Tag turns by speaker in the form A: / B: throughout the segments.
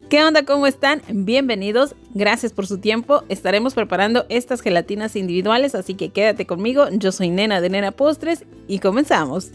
A: ¿Qué onda? ¿Cómo están? Bienvenidos, gracias por su tiempo. Estaremos preparando estas gelatinas individuales, así que quédate conmigo. Yo soy Nena de Nena Postres y comenzamos.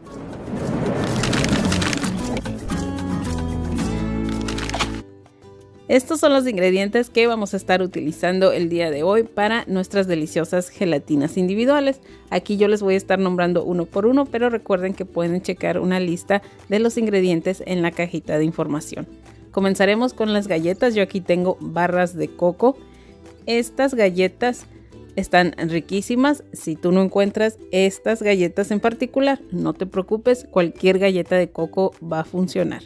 A: Estos son los ingredientes que vamos a estar utilizando el día de hoy para nuestras deliciosas gelatinas individuales. Aquí yo les voy a estar nombrando uno por uno, pero recuerden que pueden checar una lista de los ingredientes en la cajita de información. Comenzaremos con las galletas. Yo aquí tengo barras de coco. Estas galletas están riquísimas. Si tú no encuentras estas galletas en particular, no te preocupes, cualquier galleta de coco va a funcionar.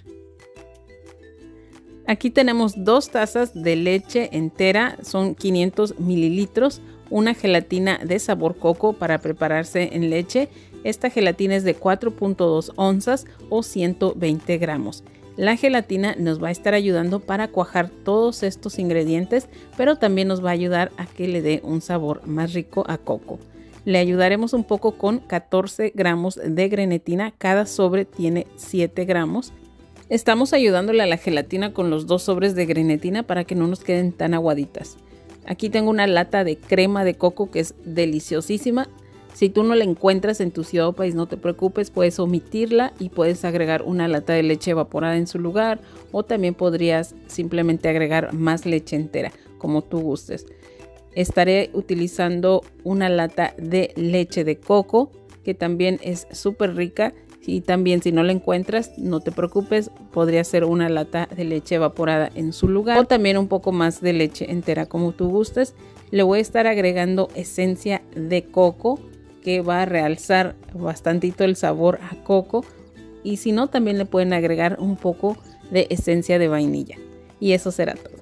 A: Aquí tenemos 2 tazas de leche entera, son 500 mililitros, una gelatina de sabor coco para prepararse en leche. Esta gelatina es de 4.2 onzas o 120 gramos. La gelatina nos va a estar ayudando para cuajar todos estos ingredientes, pero también nos va a ayudar a que le dé un sabor más rico a coco. Le ayudaremos un poco con 14 gramos de grenetina, cada sobre tiene 7 gramos. Estamos ayudándole a la gelatina con los 2 sobres de grenetina para que no nos queden tan aguaditas. Aquí tengo una lata de crema de coco que es deliciosísima. Si tú no la encuentras en tu ciudad o país, no te preocupes, puedes omitirla y puedes agregar una lata de leche evaporada en su lugar, o también podrías simplemente agregar más leche entera, como tú gustes. Estaré utilizando una lata de leche de coco, que también es súper rica. Y también, si no la encuentras, no te preocupes, podría ser una lata de leche evaporada en su lugar, o también un poco más de leche entera, como tú gustes. Le voy a estar agregando esencia de coco, que va a realzar bastantito el sabor a coco, y si no, también le pueden agregar un poco de esencia de vainilla, y eso será todo.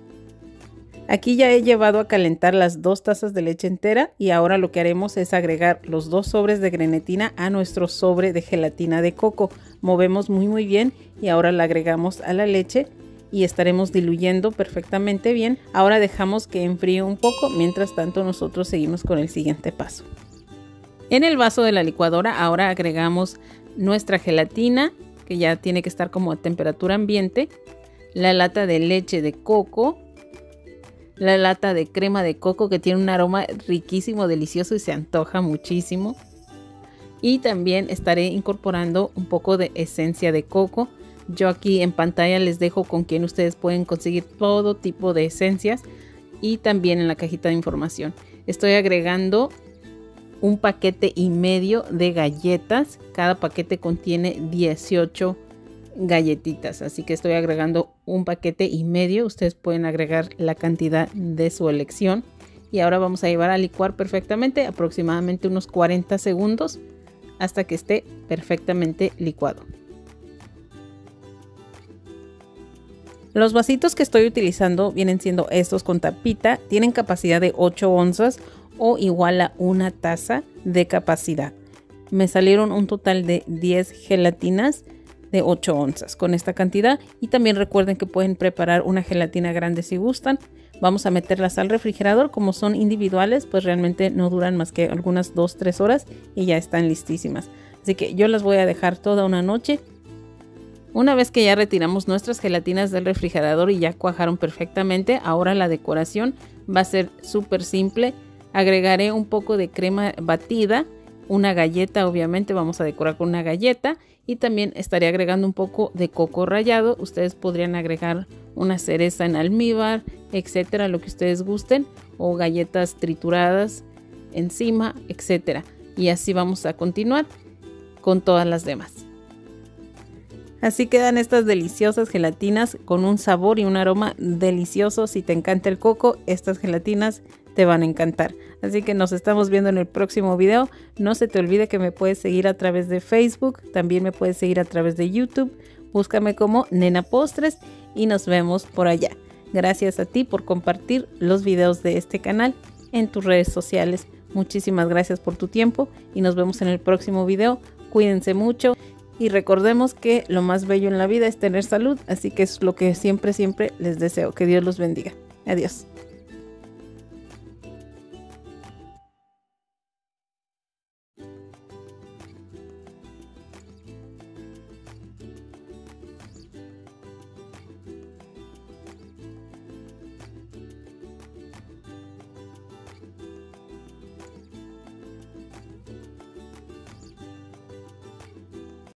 A: Aquí ya he llevado a calentar las 2 tazas de leche entera, y ahora lo que haremos es agregar los 2 sobres de grenetina a nuestro sobre de gelatina de coco. Movemos muy bien y ahora la agregamos a la leche y estaremos diluyendo perfectamente bien. Ahora dejamos que enfríe un poco, mientras tanto nosotros seguimos con el siguiente paso. En el vaso de la licuadora ahora agregamos nuestra gelatina, que ya tiene que estar como a temperatura ambiente, la lata de leche de coco, la lata de crema de coco que tiene un aroma riquísimo, delicioso y se antoja muchísimo. Y también estaré incorporando un poco de esencia de coco. Yo aquí en pantalla les dejo con quien ustedes pueden conseguir todo tipo de esencias, y también en la cajita de información. Estoy agregando 1,5 paquetes de galletas. Cada paquete contiene 18 galletitas, así que estoy agregando 1,5 paquetes. Ustedes pueden agregar la cantidad de su elección, y ahora vamos a llevar a licuar perfectamente, aproximadamente unos 40 segundos, hasta que esté perfectamente licuado. Los vasitos que estoy utilizando vienen siendo estos con tapita, tienen capacidad de 8 onzas o igual a 1 taza de capacidad. Me salieron un total de 10 gelatinas de 8 onzas con esta cantidad, y también recuerden que pueden preparar una gelatina grande si gustan. Vamos a meterlas al refrigerador. Como son individuales, pues realmente no duran más que algunas 2-3 horas y ya están listísimas. Así que yo las voy a dejar toda una noche. Una vez que ya retiramos nuestras gelatinas del refrigerador y ya cuajaron perfectamente, ahora la decoración va a ser súper simple. Agregaré un poco de crema batida, una galleta, obviamente vamos a decorar con una galleta, y también estaré agregando un poco de coco rallado. Ustedes podrían agregar una cereza en almíbar, etcétera, lo que ustedes gusten, o galletas trituradas encima, etcétera. Y así vamos a continuar con todas las demás. Así quedan estas deliciosas gelatinas con un sabor y un aroma delicioso. Si te encanta el coco, estas gelatinas te van a encantar. Así que nos estamos viendo en el próximo video. No se te olvide que me puedes seguir a través de Facebook, también me puedes seguir a través de YouTube. Búscame como Nena Postres y nos vemos por allá. Gracias a ti por compartir los videos de este canal en tus redes sociales. Muchísimas gracias por tu tiempo y nos vemos en el próximo video. Cuídense mucho. Y recordemos que lo más bello en la vida es tener salud, así que es lo que siempre les deseo. Que Dios los bendiga. Adiós.